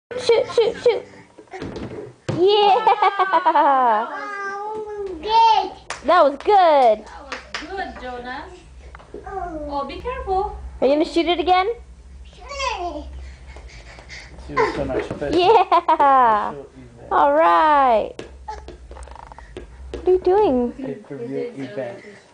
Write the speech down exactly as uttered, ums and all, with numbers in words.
Shoot, shoot, shoot. Yeah. That was good. That was good, Jonas. Oh, be careful. Are you going to shoot it again? She was so much fish. Yeah. All right. What are you doing? Pay-per-view event.